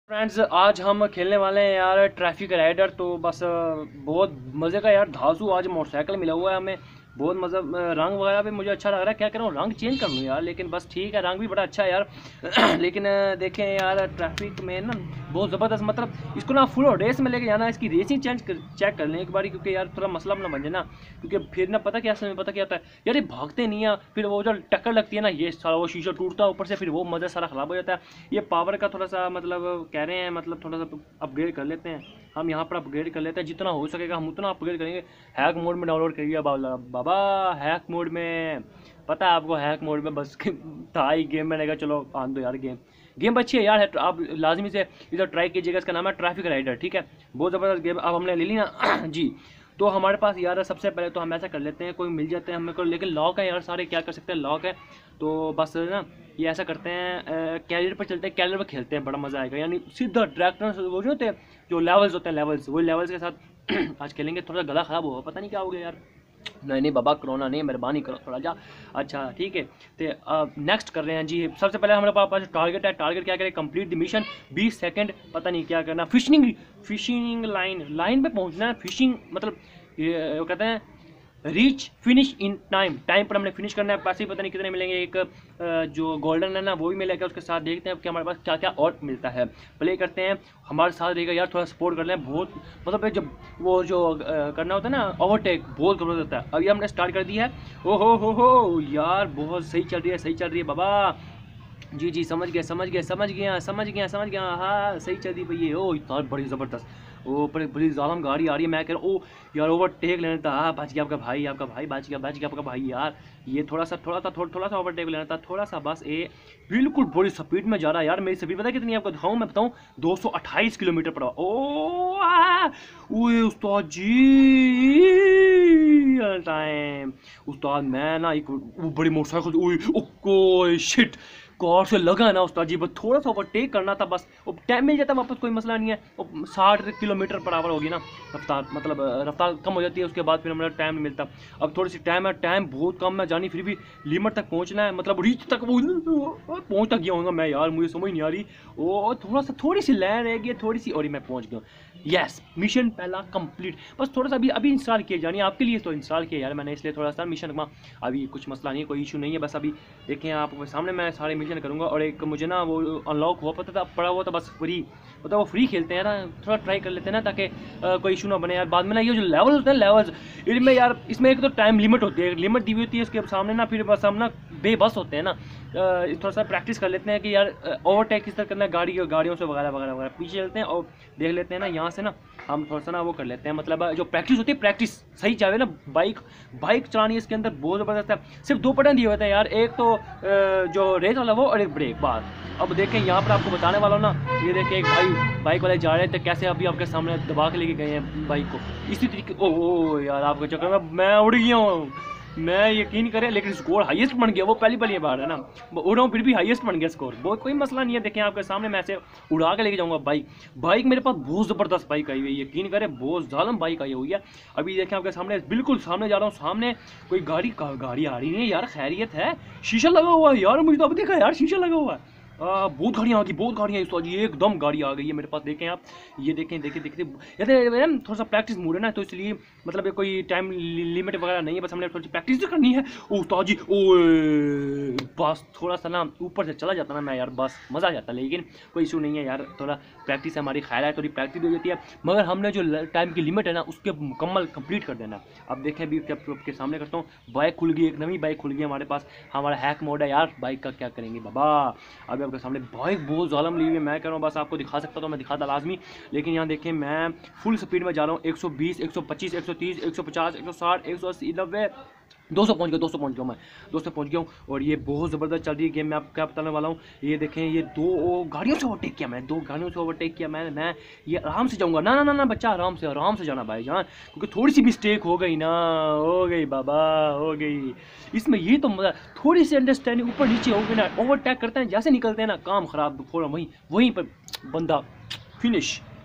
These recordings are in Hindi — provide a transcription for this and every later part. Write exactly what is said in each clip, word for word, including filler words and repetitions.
फ्रेंड्स आज हम खेलने वाले हैं यार ट्रैफिक राइडर। तो बस बहुत मज़े का यार धांसू आज मोटरसाइकिल मिला हुआ है हमें। बहुत मज़ा, रंग वगैरह भी मुझे अच्छा लग रहा है। क्या करूँ, रंग चेंज कर लूँ यार, लेकिन बस ठीक है, रंग भी बड़ा अच्छा है यार। लेकिन देखें यार ट्रैफिक में ना बहुत ज़बरदस्त, मतलब इसको ना फुल रेस में लेके जाना, इसकी रेसिंग चेंज कर, चेक कर लें एक बारी, क्योंकि यार थोड़ा मसला अपना बन जाए ना। क्योंकि फिर ना पता क्या समय पता क्या होता है यार, ये भागते नहीं है, फिर वो जो टक्कर लगती है ना, ये सारा वो शीशा टूटता है ऊपर से, फिर वो मज़ा सारा ख़राब हो जाता है। ये पावर का थोड़ा सा मतलब कह रहे हैं, मतलब थोड़ा सा अपग्रेड कर लेते हैं हम यहाँ पर, अपग्रेड कर लेते हैं जितना हो सकेगा हम उतना अपग्रेड करेंगे। हैक मोड में डाउनलोड करिए बाबा, हैक मोड में, पता है आपको हैक मोड में बस था ही गेम। मैंने कहा चलो आन दो यार, गेम गेम अच्छी है यार, है, आप लाजमी से इधर ट्राई कीजिएगा। इसका नाम है ट्रैफिक राइडर, ठीक है, बहुत ज़बरदस्त गेम। अब हमने ले ली ना जी। तो हमारे पास यार सबसे पहले तो हम ऐसा कर लेते हैं, कोई मिल जाते हैं हमें को, लेकिन लॉक है यार सारे, क्या कर सकते हैं, लॉक है। तो बस ना ये ऐसा करते हैं, कैरियर पर चलते हैं, कैरियर पर खेलते हैं, बड़ा मज़ा आएगा। यानी सीधा डायरेक्टर वो जो होते हैं, जो लेवल्स होते हैं, लेवल्स वही लेवल्स के साथ आज खेलेंगे। थोड़ा गला ख़राब हुआ, पता नहीं क्या हो गया यार। नहीं नहीं बाबा, कोरोना नहीं, मेहरबानी करो थोड़ा जा। अच्छा ठीक है, तो नेक्स्ट कर रहे हैं जी। सबसे पहले हमारे पास टारगेट है, टारगेट क्या करें, कंप्लीट द मिशन, बीस सेकंड, पता नहीं क्या करना, फिशिंग फिशिंग लाइन लाइन पे पहुंचना है। फिशिंग मतलब ये कहते हैं reach finish in time, time पर हमने फिनिश करना है। पैसे पता नहीं कितने मिलेंगे, एक जो गोल्डन है ना वो भी मिलेगा, उसके साथ देखते हैं कि हमारे पास क्या क्या और मिलता है। प्ले करते हैं, हमारे साथ रहेगा यार, थोड़ा सपोर्ट कर लें। बहुत मतलब जब वो जो करना होता है ना ओवरटेक, बहुत जरूरत होता है। अभी हमने स्टार्ट कर दी है। ओ हो हो हो यार, बहुत सही चल रही है, सही चल रही है बाबा। जी जी समझ गया समझ गया समझ गया समझ गया समझ गया हाँ सही चल रही भैया। ओ यार बड़ी ज़बरदस्त, ओ पर बड़ी ज़ालम गाड़ी आ रही है। मैं कह रहा हूँ ओ यार ओवरटेक लेना था, हाँ बच गया आपका भाई, आपका भाई बच गया, बच गया आपका भाई यार। ये थोड़ा सा थोड़ा सा थोड़ा थोड़ा सा ओवरटेक लेना था, थोड़ा सा बस। ए बिल्कुल बड़ी स्पीड में जा रहा है यार, मेरी स्पीड पता है कितनी है आपको दिखाऊँ, मैं बताऊँ, दो सौ अट्ठाईस किलोमीटर पर। ओ ओए उस्ताद जी टाइम, उस्ताद मैं ना एक बड़ी मोटरसाइकिल, ओए ओ शिट, कार से लगा ना उस्ताद जी, बस थोड़ा सा ओवरटेक करना था बस, अब टाइम मिल जाता वापस, कोई मसला नहीं है। अब साठ किलोमीटर पर आवर होगी ना रफ्तार, मतलब रफ्तार कम हो जाती है, उसके बाद फिर हमारा टाइम नहीं मिलता। अब थोड़ी सी टाइम है, टाइम बहुत कम है जानी, फिर भी लिमिट तक पहुंचना है, मतलब रीच तक पहुंच तक गया होगा मैं यार, मुझे समझ नहीं आ रही। ओ थोड़ा सा थोड़ी सी लैन रह गई, थोड़ी सी, और मैं पहुँच गया। यस मिशन पहला कंप्लीट, बस थोड़ा सा अभी अभी इंस्टॉल किया जानी, आपके लिए तो इंस्टॉल किया यार मैंने, इसलिए थोड़ा सा मिशन में अभी कुछ मसला नहीं है, कोई इशू नहीं है। बस अभी देखें आपके सामने मैं सारे मिशन करूँगा। और एक मुझे ना वो अनलॉक हुआ पता था, पड़ा हुआ था बस फ्री, मतलब वो फ्री खेलते हैं ना, थोड़ा ट्राई कर लेते हैं ना, ताकि कोई इशू ना बने यार बाद में ना। ये जो लेवल होते हैं लेवल्स, इनमें यार इसमें एक तो टाइम लिमिट होती है, लिमिट दी हुई होती है इसके सामने ना, फिर बस हम ना बेबस होते हैं ना। थोड़ा सा प्रैक्टिस कर लेते हैं कि यार ओवरटेक किस तरह करना है, गाड़ी गाड़ियों से वगैरह वगैरह वगैरह, पीछे चलते हैं और देख लेते हैं ना यहाँ से ना, हम थोड़ा सा ना वो कर लेते हैं, मतलब जो प्रैक्टिस होती है, प्रैक्टिस सही चाहे ना। बाइक बाइक चलानी है इसके अंदर बहुत ज़बरदस्त है। सिर्फ दो बटन दिए होते हैं यार, एक तो जो रेस वाला वो, और एक ब्रेक बार। अब देखें यहाँ पर आपको बताने वाला हूँ ना, ये देखें एक भाई बाइक वाले जा रहे थे, कैसे अभी आपके सामने दबा के लेके गए हैं बाइक को, इसी तरीके। ओह यार आपके चक्कर में मैं उड़ गया हूँ, मैं यकीन करें, लेकिन स्कोर हाईएस्ट बन गया, वो पहली पहली बार है ना उड़ रहा हूँ, फिर भी हाईएस्ट बन गया स्कोर, बहुत कोई मसला नहीं है। देखें आपके सामने मैं ऐसे उड़ा के लेके जाऊँगा बाइक। बाइक मेरे पास बहुत ज़बरदस्त बाइक आई हुई है, यकीन करें बहुत ज़ालम बाइक आई हुई है। अभी देखें आपके सामने, बिल्कुल सामने जा रहा हूँ, सामने कोई गाड़ी गाड़ी आ रही है यार, खैरियत है, शीशा लगा हुआ है यार, मुझे तो अब देखा यार शीशा लगा हुआ है। आ, बहुत गाड़ियाँ आ गई, बहुत गाड़ियाँ इस ये एकदम गाड़ी आ गई है मेरे पास। देखें आप, ये देखें देखें देखें यार, थोड़ा सा प्रैक्टिस मूड है ना, तो इसलिए मतलब कोई टाइम लिमिट वगैरह नहीं है, बस हमने थोड़ी सी प्रैक्टिस तो करनी है। ओ उस्ताद जी ओ बस थोड़ा सा ना ऊपर से चला जाता ना मैं यार, बस मज़ा आ जाता, लेकिन कोई इशू नहीं है यार, थोड़ा प्रैक्टिस है हमारी, ख्याल है थोड़ी प्रैक्टिस हो जाती है, मगर हमने जो टाइम की लिमिट है ना उसके मुकम्मल कंप्लीट कर देना। अब देखें अभी के सामने करता हूँ, बाइक खुल गई, एक नई बाइक खुल गई हमारे पास, हमारा हैक मोड है यार, बाइक का क्या करेंगे बाबा। अभी आपके सामने बाइक बहुत ज़ालम ली हुई है, मैं कह रहा हूँ बस आपको दिखा सकता तो मैं दिखाता लाजमी, लेकिन यहाँ देखें मैं फुल स्पीड में जा रहा हूँ, एक सौ बीस, एक सौ पच्चीस, एक सौ तीस, एक सौ पचास, एक सौ साठ, एक सौ अस्सी, नब्बे, दो सौ पहुँच गया, दो सौ पहुँच गया मैं, दो सौ पहुँच गया हूँ। और ये बहुत ज़बरदस्त चल रही है गेम, मैं आपको क्या बताने वाला हूँ। ये देखें, ये दो गाड़ियों से ओवरटेक किया मैं, दो गाड़ियों से ओवरटेक किया मैंने, मैं ये आराम से जाऊँगा ना ना ना ना बच्चा, आराम से आराम से जाना भाई जान, क्योंकि थोड़ी सी मिस्टेक हो गई ना, हो गई बाबा हो गई। इसमें ये तो मज़ा, थोड़ी सी अंडरस्टैंडिंग ऊपर नीचे हो गई ना, ओवरटेक करते हैं जैसे निकलते हैं ना, काम ख़राब, थोड़ा वहीं वहीं पर बंदा फिनिश।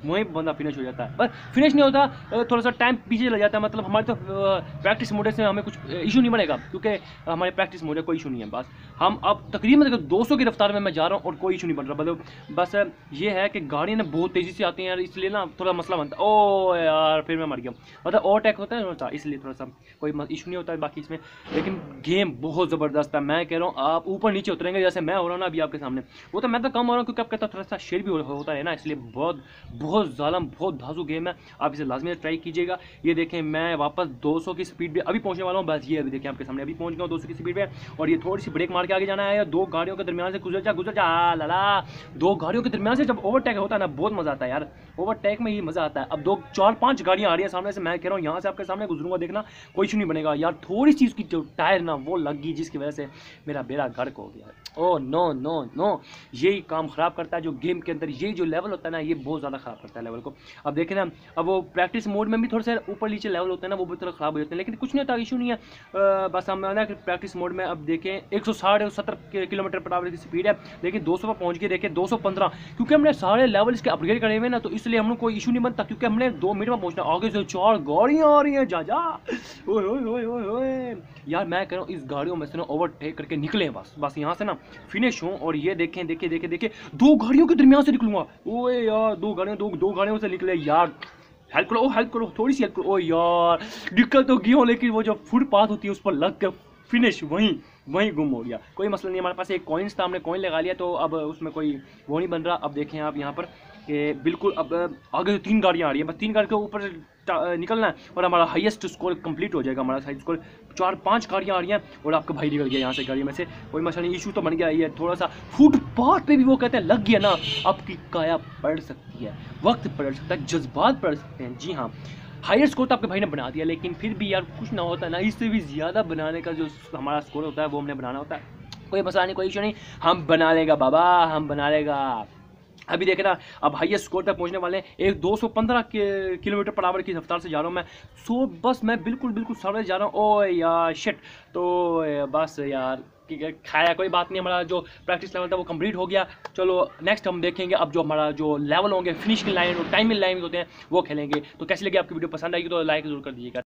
वहीं बंदा फिनिश हो जाता है। बस फिनिश नहीं होता, थोड़ा सा टाइम पीछे लग जाता है, मतलब हमारे तो प्रैक्टिस मोड से हमें कुछ इशू नहीं बनेगा, क्योंकि हमारे प्रैक्टिस मोड है, कोई इशू नहीं है। बस हम अब तकरीबन दो सौ की रफ्तार में मैं जा रहा हूँ और कोई इशू नहीं बन रहा। मतलब बस ये है कि गाड़ियाँ ना बहुत तेज़ी से आती हैं यार, इसलिए ना थोड़ा मसला बनता है। ओ यार फिर मैं मर गया, मतलब ओवरटेक होता है ना, इसलिए थोड़ा सा कोई इशू नहीं होता है बाकी इसमें। लेकिन गेम बहुत ज़बरदस्त है, मैं कह रहा हूँ आप ऊपर नीचे उतरेंगे जैसे मैं हो रहा हूँ ना अभी आपके सामने। वो तो मैं तो कम हो रहा हूँ क्योंकि आपका थोड़ा सा शेर भी होता है ना, इसलिए बहुत बहुत ज़ालम बहुत धांसू गेम है। आप इसे लाजमी ट्राई कीजिएगा। ये देखें मैं वापस दो सौ की स्पीड पे अभी पहुँचने वाला हूँ। बस ये अभी देखें आपके सामने अभी पहुँच गया हूँ दो सौ की स्पीड पे, और ये थोड़ी सी ब्रेक मार के आगे जाना है। दो गाड़ियों के दरमियान से गुजर जा गुजर जा लाला, दो गाड़ियों के दरमियान से जब ओवरटेक होता है ना बहुत मज़ा आता है यार, ओवरटेक में ये मज़ा आता है। अब दो चार पाँच गाड़ियाँ आ रही हैं सामने से, मैं कह रहा हूँ यहाँ से आपके सामने गुजरूंगा, देखना कोई इशू नहीं बनेगा यार। थोड़ी सी उसकी जो टायर ना वो लग गई जिसकी वजह से मेरा बेड़ा गर्क हो गया। ओ नो नो नो, यही काम ख़राब करता है जो गेम के अंदर ये जो लेवल होता है ना, ये बहुत ज़्यादा ख़राब करता है लेवल को। अब देखें ना, अब वो प्रैक्टिस मोड में भी थोड़े से ऊपर नीचे लेवल होते हैं ना, वो भी थोड़ा ख़राब हो जाते हैं, लेकिन कुछ नहीं होता, इशू नहीं है। आ, बस हम ना प्रैक्टिस मोड में अब देखें एक सौ साठ सत्तर किलोमीटर पर आवर की स्पीड है, लेकिन दो सौ पर पहुँच के देखें दो सौ पंद्रह, क्योंकि हमने सारे लेवल इसके अपग्रेड करे हुए ना, तो इसलिए हम लोग कोई इशू नहीं बनता, क्योंकि हमने दो मिनट में पहुँचना। आगे से चार गाड़ियाँ आ रही हैं, जा जा ओए ओए ओए ओए ओए यार, मैं कह रहा हूँ इस गाड़ियों में से ना ओवरटेक करके निकले बस बस यहाँ से ना फिनिश हूँ। और ये देखें देखें देखें देखें दो गाड़ियों के दरमियान से निकलूंगा। ओए यार दो गाड़ियों दो दो गाड़ियों से निकले यार, हेल्प करो हेल्प करो थोड़ी सी हेल्प करो। ओ यार निकल तो गया हूँ, लेकिन वो जो फुटपाथ होती है उस पर लग कर फिनिश वहीं वहीं गुम हो गया। कोई मसला नहीं, हमारे पास एक कॉइन्स था, हमने कॉइन लगा लिया, तो अब उसमें कोई वो नहीं बन रहा। अब देखें आप यहाँ पर कि बिल्कुल अब आगे तीन गाड़ियाँ आ रही हैं, बस तीन गाड़ी के ऊपर निकलना है और हमारा हाईएस्ट स्कोर कंप्लीट हो जाएगा। हमारा हाई स्कोर चार पांच गाड़ियाँ आ रही हैं और आपका भाई निकल गया यहाँ से गाड़ी में से, कोई मसला नहीं, इशू तो बन गया। ये थोड़ा सा फुटपाथ पे भी वो कहते हैं लग गया ना, आपकी काया पड़ सकती है, वक्त पड़ सकता है, जज्बात पड़ सकते हैं। जी हाँ, हायर स्कोर तो आपके भाई ने बना दिया, लेकिन फिर भी यार कुछ ना होता है ना, इससे भी ज़्यादा बनाने का जो हमारा स्कोर होता है वो हमने बनाना होता है। कोई मसला नहीं, कोई इशू नहीं, हम बना लेगा बाबा, हम बना लेगा। अभी देखे ना, अब हाईएस्ट स्कोर तक पहुंचने वाले हैं। एक दो सौ पंद्रह किलोमीटर पर आवर की रफ्तार से जा रहा हूं मैं, सो बस मैं बिल्कुल बिल्कुल सामने जा रहा हूं। ओ यार शिट, तो बस यार खाया, कोई बात नहीं, हमारा जो प्रैक्टिस लेवल था वो कंप्लीट हो गया। चलो नेक्स्ट हम देखेंगे अब जो हमारा जो लेवल होंगे फिनिश की लाइन और टाइमिंग लाइन होते हैं वो खेलेंगे। तो कैसी लगी आपकी वीडियो, पसंद आएगी तो लाइक जरूर कर दीजिएगा।